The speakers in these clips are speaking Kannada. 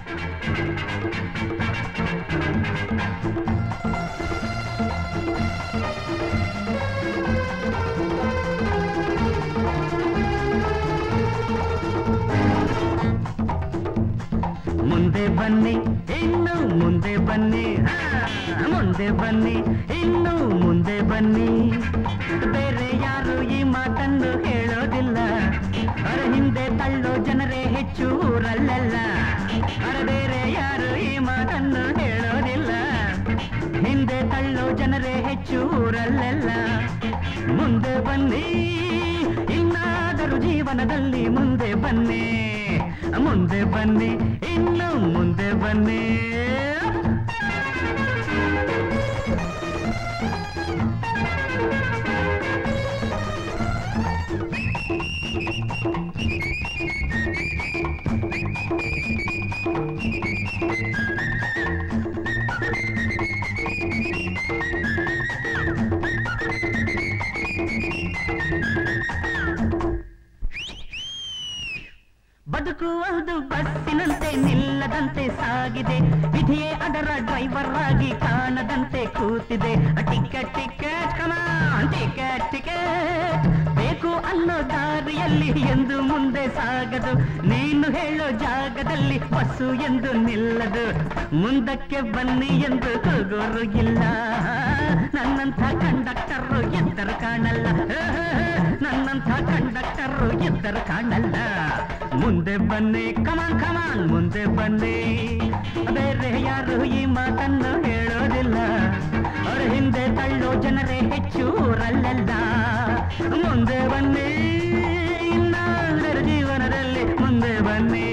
ಮುಂದೆ ಬನ್ನಿ ಇನ್ನು ಮುಂದೆ ಬನ್ನಿ, ಮುಂದೆ ಬನ್ನಿ ಇನ್ನು ಮುಂದೆ ಬನ್ನಿ. ಬೇರೆ ಯಾರು ಈ ಮಾತನ್ನು ಹೇಳೋದಿಲ್ಲ, ಅವರ ಹಿಂದೆ ತಳ್ಳೋ ಜನರೇ ಹೆಚ್ಚು ಊರಲ್ಲೆಲ್ಲ. ಅವರ ಬೇರೆ ಯಾರು ಈ ಮಾತನ್ನು ಹೇಳೋದಿಲ್ಲ, ಹಿಂದೆ ತಳ್ಳೋ ಜನರೇ ಹೆಚ್ಚು ಊರಲ್ಲೆಲ್ಲ. ಮುಂದೆ ಬನ್ನಿ ಇನ್ನಾದರೂ ಜೀವನದಲ್ಲಿ ಮುಂದೆ ಬನ್ನಿ, ಮುಂದೆ ಬನ್ನಿ ಇನ್ನು ಮುಂದೆ ಬನ್ನಿ. ಬದುಕುವುದು ಬಸ್ಸಿನಂತೆ ನಿಲ್ಲದಂತೆ ಸಾಗಿದೆ, ವಿಧಿಯೇ ಅದರ ಡ್ರೈವರ್ ಆಗಿ ಕಾಣದಂತೆ ಕೂತಿದೆ. Ticket ticket come on ticket ticket ಬೇಕು ಅನ್ನೋ ದಾರಿಯಲ್ಲಿ ಎಂದು ಮುಂದೆ ಸಾಗದು, ನೀನು ಹೇಳೋ ಜಾಗದಲ್ಲಿ ಬಸ್ಸು ಎಂದು ನಿಲ್ಲದು. ಮುಂದಕ್ಕೆ ಬನ್ನಿ ಎಂದು ಕೂಗೋರು ಇಲ್ಲ, ನನ್ನಂಥ ಕಂಡಕ್ಟರು ಎದ್ದರು ಕಾಣಲ್ಲ, ನನ್ನಂಥ ಕಂಡಕ್ಟರು ಎದ್ದರು ಕಾಣಲ್ಲ. ಮುಂದೆ ಬನ್ನಿ ಕಮಾನ್ ಕಮಾನ್ ಮುಂದೆ ಬನ್ನಿ, ಬೇರೆ ಯಾರು ಈ ಮಾತನ್ನು ಹೇಳೋದಿಲ್ಲ, ಅವರ ಹಿಂದೆ ತಳ್ಳೋ ಜನರೇ ಹೆಚ್ಚು ಊರಲ್ಲೆಲ್ಲ. ಮುಂದೆ ಬನ್ನಿ ಇನ್ನಾದರೂ ಜೀವನದಲ್ಲಿ ಮುಂದೆ ಬನ್ನಿ.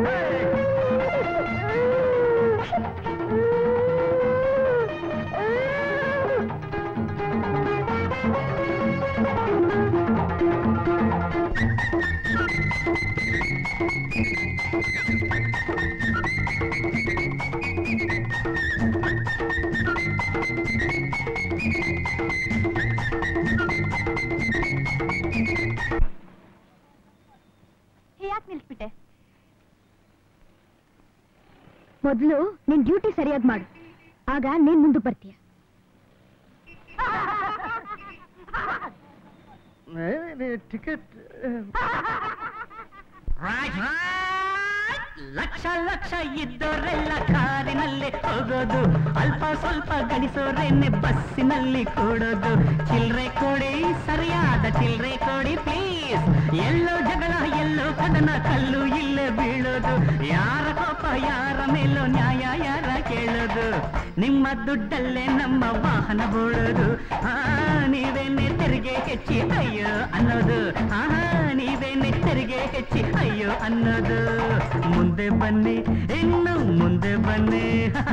ಯಾಕೆ ನಿಲ್ಸ್ಬಿಟ್ಟೆ? ಮೊದಲು ನಿನ್ ಡ್ಯೂಟಿ ಸರಿಯಾಗಿ ಮಾಡು, ಆಗ ನೀನ್ ಮುಂದೆ ಬರ್ತೀಯ. ಟಿಕೆಟ್ ಲಕ್ಷ ಲಕ್ಷ ಇದ್ದೋರೆಲ್ಲ ಕಾರಿನಲ್ಲಿ ಹೋಗೋದು, ಅಲ್ಪ ಸ್ವಲ್ಪ ಗಳಿಸೋರೇನೆ ಬಸ್ಸಿನಲ್ಲಿ ಕೂಡೋದು. ಚಿಲ್ರೆ ಕೊಡಿ ಸರಿಯಾದ ಚಿಲ್ರೆ ಕೊಡಿ ಪ್ಲೀಸ್, ಎಲ್ಲೋ ಜಗಳ ಎಲ್ಲೋ ಕದನ ಕಲ್ಲು ಇಲ್ಲೇ ಬೀಳೋದು. ಯಾರ ಕೋಪ ಯಾರ ಮೇಲೋ ನ್ಯಾಯ ಯಾರ ಕೇಳೋದು, ನಿಮ್ಮ ದುಡ್ಡಲ್ಲೇ ನಮ್ಮ ವಾಹನ ಬೋಳೋದು. ನೀವೇನೆ ತೆರಿಗೆ ಹೆಚ್ಚಿ ಅಯ್ಯೋ ಅನ್ನೋದು, ನೀವೇನೆ ತೆರಿಗೆ ಹೆಚ್ಚಿ ಅಯ್ಯೋ ಅನ್ನೋದು. ಮುಂದೆ ಬನ್ನಿ ಇನ್ನು ಮುಂದೆ ಬನ್ನಿ.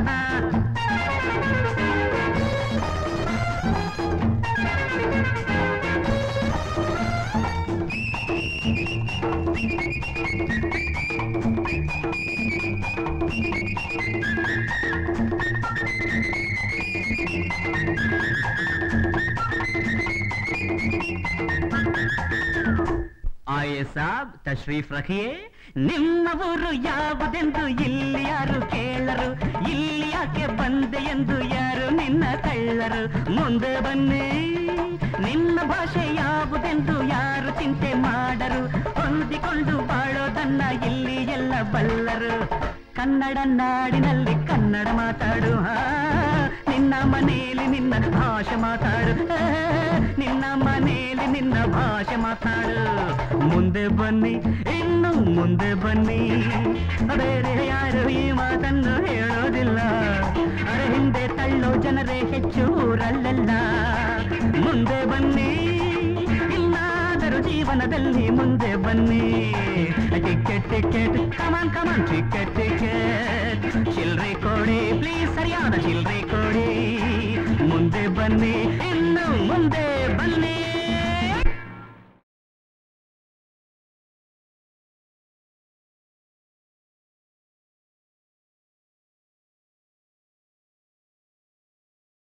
ಆಯೇ ಸಾಬ್ ತಶ್ರೀಫ್ ರಖಿಯೇ, ನಿಮ್ಮ ಊರು ಯಾವುದೆಂದು ಇಲ್ಲಿ ಯಾರು ಕೇಳರು, ಇಲ್ಲಿ ಯಾಕೆ ಬಂದೆ ಎಂದು ಯಾರು ನಿನ್ನ ಕಳ್ಳರು. ಮುಂದೆ ಬನ್ನಿ ನಿನ್ನ ಭಾಷೆ ಯಾವುದೆಂದು ಯಾರು ಚಿಂತೆ ಮಾಡರು, ಹೊಂದಿಕೊಂಡು ಬಾಳೋದನ್ನ ಇಲ್ಲಿ ಎಲ್ಲ ಬಲ್ಲರು. ಕನ್ನಡ ನಾಡಿನಲ್ಲಿ ಕನ್ನಡ ಮಾತಾಡು, ನಿನ್ನ ಮನೆಯಲ್ಲಿ ನಿನ್ನ ಭಾಷೆ ಮಾತಾಡು, ನಿನ್ನ ಮನೆಯಲ್ಲಿ ನಿನ್ನ ಭಾಷೆ ಮಾತಾಡು. ಮುಂದೆ ಬನ್ನಿ ಇನ್ನು ಮುಂದೆ ಬನ್ನಿ, ಬೇರೆ ಯಾರು ಈ ಮಾತನ್ನು ಹೇಳೋದಿಲ್ಲ, ಅರೆ ಹಿಂದೆ ತಳ್ಳೋ ಜನರೇ ಹೆಚ್ಚು ಊರಲ್ಲೆಲ್ಲ. ಮುಂದೆ ಬನ್ನಿ ಇನ್ನಾದರೂ ಜೀವನದಲ್ಲಿ ಮುಂದೆ ಬನ್ನಿ. Ticket ticket come on come on ticket ticket, ಚಿಲ್ರೆ ಕೊಡಿ ಪ್ಲೀಸ್ ಸರಿಯಾದ ಚಿಲ್ರೆ ಕೊಡಿ. ಮುಂದೆ ಬನ್ನಿ ಇನ್ನು ಮುಂದೆ